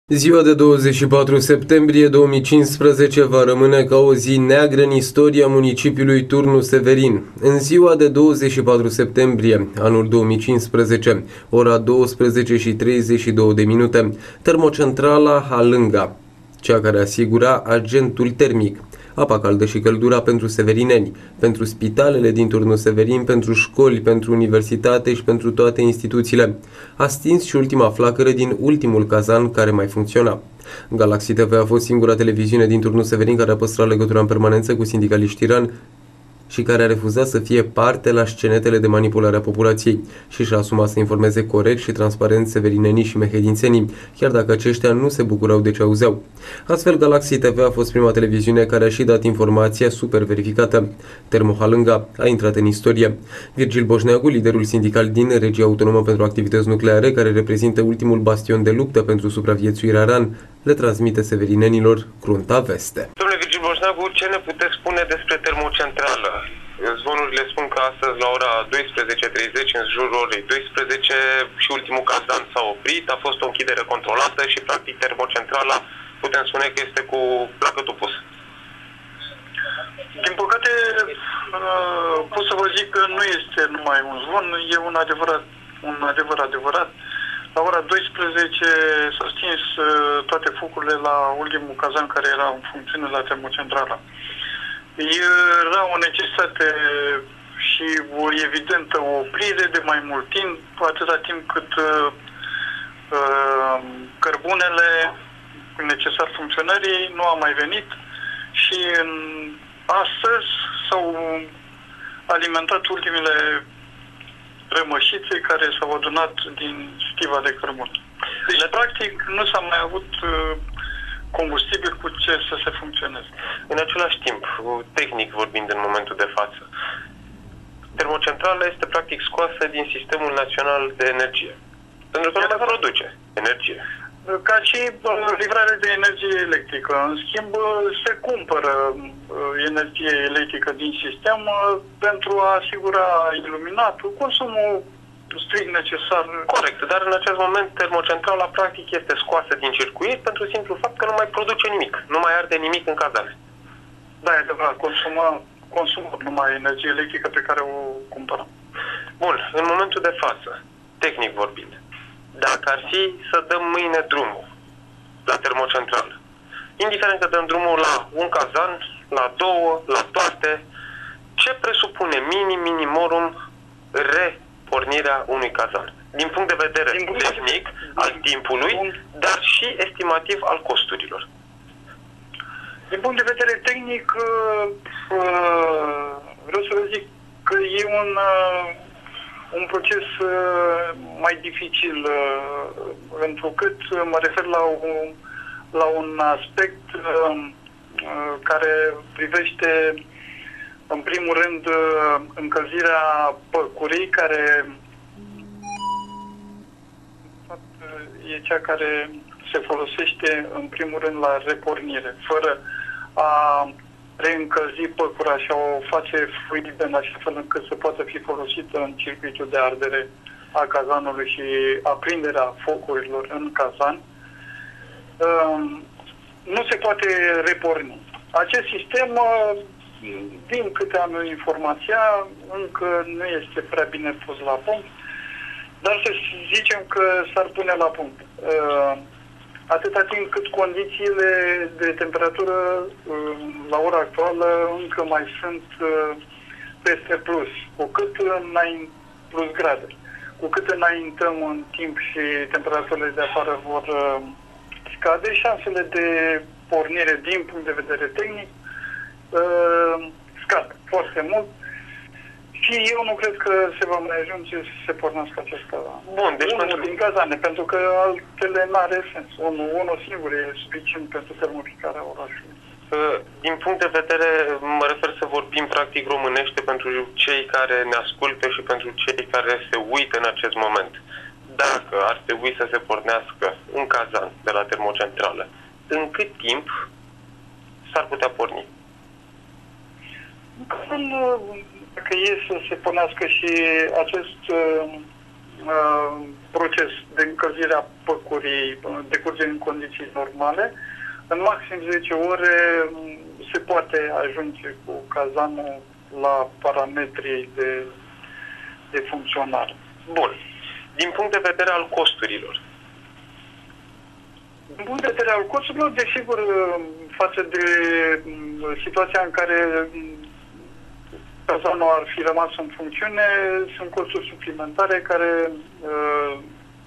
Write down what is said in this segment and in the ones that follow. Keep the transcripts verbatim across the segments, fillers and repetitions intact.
Ziua de douăzeci și patru septembrie două mii cincisprezece va rămâne ca o zi neagră în istoria municipiului Turnu Severin. În ziua de douăzeci și patru septembrie, anul două mii cincisprezece, ora douăsprezece și treizeci și două de minute, termocentrala Halânga, cea care asigura agentul termic, apa caldă și căldura pentru severineni, pentru spitalele din Turnu Severin, pentru școli, pentru universitate și pentru toate instituțiile, a stins și ultima flacără din ultimul cazan care mai funcționa. Galaxy T V a fost singura televiziune din Turnu Severin care a păstrat legătura în permanență cu sindicaliștii tirani și care a refuzat să fie parte la scenetele de manipulare a populației și și-a asumat să informeze corect și transparent severinenii și mehedințenii, chiar dacă aceștia nu se bucurau de ce auzeau. Astfel, Galaxy T V a fost prima televiziune care a și dat informația super verificată. Termo Halânga a intrat în istorie. Virgil Boșneagu, liderul sindical din Regia Autonomă pentru Activități Nucleare, care reprezintă ultimul bastion de luptă pentru supraviețuirea RAN, le transmite severinenilor crunta veste. Domnule Virgil Boșneagu, ce ne puteți spune despre termocentrală? Zvonurile spun că astăzi la ora douăsprezece treizeci, în jurul orei douăsprezece, și ultimul cazan s-a oprit, a fost o închidere controlată și practic termocentrala putem spune că este cu placătul pus. Din păcate, pot să vă zic că nu este numai un zvon, e un adevărat, un adevăr adevărat. La ora douăsprezece s-au stins toate focurile la ultimul cazan care era în funcțiune la termocentrala. Era o necesitate și o evidentă oprire de mai mult timp, atâta timp cât uh, cărbunele necesar funcționării nu a mai venit și în, astăzi s-au alimentat ultimele rămășițe care s-au adunat din stiva de cărbun. Deci, practic, nu s-a mai avut uh, combustibil cu ce să se funcționeze. În același timp, tehnic vorbind în momentul de față, termocentrala este practic scoasă din Sistemul Național de Energie. Pentru că nu mai produce energie. Ca și livrare de energie electrică. În schimb, se cumpără energie electrică din sistem pentru a asigura iluminatul, consumul strict necesar. Corect, dar în acest moment termocentrala practic este scoasă din circuit pentru simplu fapt că nu mai produce nimic, nu mai arde nimic în cazane. Da, e adevărat, consumă, consumă numai energie electrică pe care o cumpărăm. Bun, în momentul de față, tehnic vorbind, dacă ar fi să dăm mâine drumul la termocentrală, indiferent că dăm drumul la un cazan, la două, la toate, ce presupune minim, minimorum, repornirea unui cazan? Din punct de vedere din tehnic, de... al timpului, dar și estimativ al costurilor. Din punct de vedere tehnic, vreau să vă zic că e un, un proces mai dificil, întrucât mă refer la un, la un aspect care privește, în primul rând, încălzirea păcurii, care e cea care se folosește în primul rând la repornire, fără a reîncălzi păcura și a o face fluidă în așa fel încât să poată fi folosită în circuitul de ardere a cazanului și aprinderea focurilor în cazan. Nu se poate reporni. Acest sistem, din câte am eu informația, încă nu este prea bine pus la punct, dar să zicem că s-ar pune la punct. Atâta timp cât condițiile de temperatură la ora actuală încă mai sunt peste plus, cu cât înainte plus grade. Cu cât înaintăm în timp și temperaturile de afară vor scade, șansele de pornire din punct de vedere tehnic scad foarte mult. Și eu nu cred că se va mai ajunge să se pornească acest cazan. Bun, deci unul pentru... din cazane, pentru că altele n-are sens. Unul, unul singur e suficient pentru termoficarea orașului. Din punct de vedere, mă refer să vorbim practic românește pentru cei care ne ascultă și pentru cei care se uită în acest moment. Dacă ar trebui să se pornească un cazan de la termocentrală, în cât timp s-ar putea porni? Dacă e să se pornească și acest uh, proces de încălzire a păcurii decurge în condiții normale, în maxim zece ore se poate ajunge cu cazanul la parametrii de, de funcționare. Bun. Din punct de vedere al costurilor? Din punct de vedere al costurilor, desigur, față de situația în care cazanul ar fi rămas în funcțiune, sunt costuri suplimentare care uh,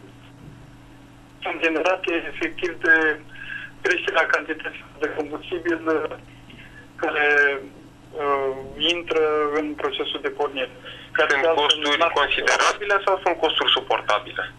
sunt generate efectiv de creșterea cantității de combustibil care uh, intră în procesul de pornire. Sunt costuri considerabile sau sunt costuri suportabile?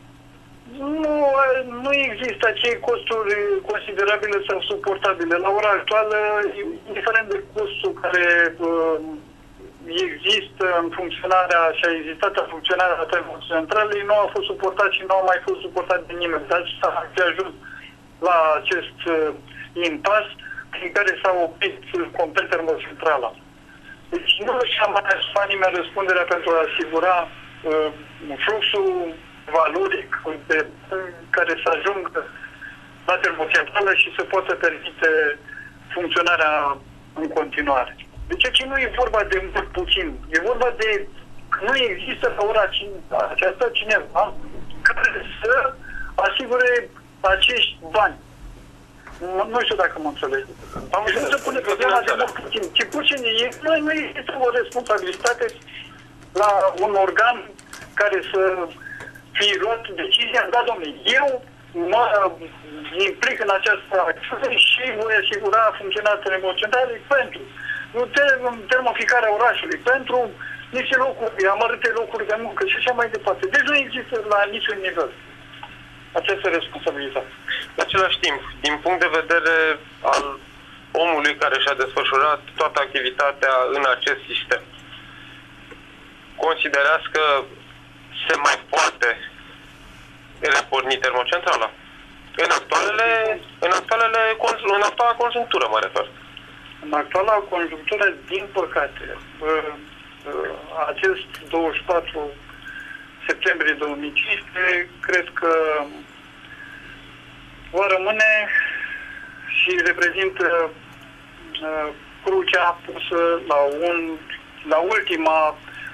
Nu, nu există acei costuri considerabile sau suportabile. La ora actuală, indiferent de costul care uh, există în funcționarea și a existat în funcționarea termocentralei, nu a fost suportat și nu a mai fost suportat de nimeni. Dar s-a ajuns la acest uh, impas prin care s-a oprit complet termocentrala. Deci nu și-a mai asumat nimeni răspunderea pentru a asigura uh, fluxul valoric de, care să ajungă la termocentrală și să poată permite funcționarea în continuare. Deci aici nu e vorba de mult puțin, e vorba de că nu există la ora aceasta cineva care să asigure acești bani. Nu știu dacă mă înțeleg. Am deci nu se pune problema de mult puțin. Ce puțin e, nu, nu există o responsabilitate la un organ care să fie luat decizia, da, domnule, eu mă implic în această acțiune și voi asigura funcționarea termocentralei pentru termoficarea orașului, pentru niște locuri, amărâte locuri de muncă și așa mai departe. Deci nu există la niciun nivel această responsabilitate. În același timp, din punct de vedere al omului care și-a desfășurat toată activitatea în acest sistem, considerați că se mai poate reporni termocentrala? În actualele, în actualele, în actuala conjunctură, mă refer. În actuala conjunctură, din păcate, acest douăzeci și patru septembrie două mii cincisprezece, cred că va rămâne și reprezintă crucea pusă la, un, la ultima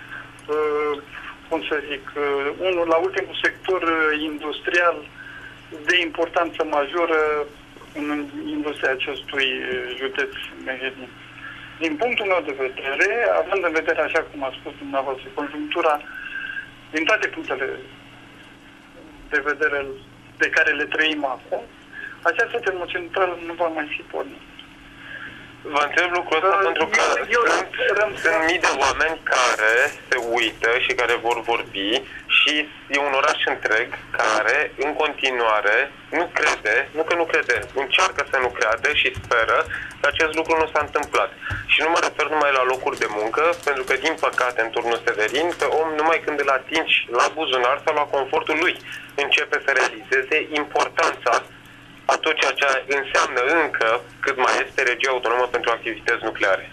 cum să zic, unul la ultimul sector industrial de importanță majoră în industria acestui județ Mehedin. Din punctul meu de vedere, având în vedere, așa cum a spus dumneavoastră, conjunctura din toate punctele de vedere pe care le trăim acum, această termocentrală nu va mai fi pornită. Vă întreb lucrul ăsta uh, pentru că eu, eu, sunt, eu, sunt mii de oameni care se uită și care vor vorbi și e un oraș întreg care în continuare nu crede, nu că nu crede, încearcă să nu creadă și speră că acest lucru nu s-a întâmplat. Și nu mă refer numai la locuri de muncă, pentru că din păcate în turnul Severin, pe om numai când îl atingi la buzunar sau la confortul lui începe să realizeze importanța a tot ceea ce înseamnă încă cât mai este regia autonomă pentru activități nucleare.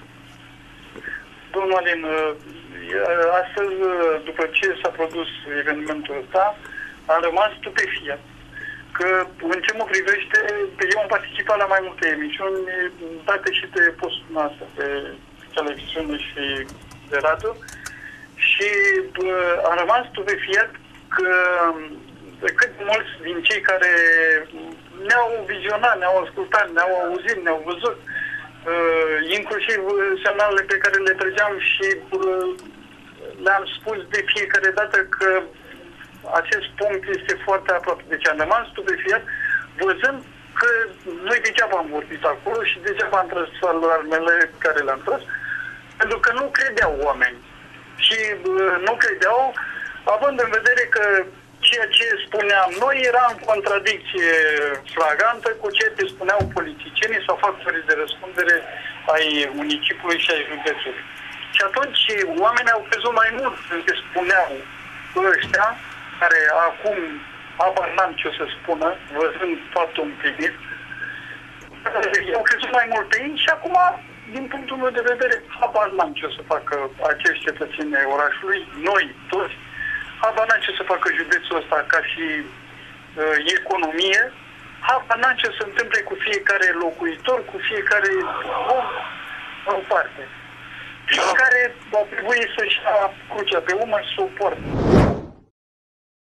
Domnul Alin, astăzi, după ce s-a produs evenimentul ăsta, am rămas stupefiat că, în ce mă privește, eu am participat la mai multe emisiuni date și de postul noastră, pe televiziune și de radio, și am rămas stupefiat că cât mulți din cei care ne-au vizionat, ne-au ascultat, ne-au auzit, ne-au văzut, uh, inclusiv semnalele pe care le trăgeam și uh, le-am spus de fiecare dată că acest punct este foarte aproape. Deci am rămas stupefiat văzând că noi degeaba am vorbit acolo și degeaba am tras alarmele care le-am tras, pentru că nu credeau oameni. Și uh, nu credeau, având în vedere că ceea ce spuneam noi era în contradicție flagrantă cu ceea ce spuneau politicienii sau factorii de răspundere ai municipiului și ai județului. Și atunci oamenii au crezut mai mult când spuneau ăștia, care acum abar n-am ce o să spună, văzând faptul împlinit, au crezut mai mult pe ei și acum, din punctul meu de vedere, abar n-am ce o să facă acești cetățeni ai orașului, noi toți, habar n-am ce să facă județul ăsta ca și uh, economie, habar n-am ce se întâmple cu fiecare locuitor, cu fiecare om în parte. Fiecare va trebui să-și ia crucea pe umăr și să o poartă.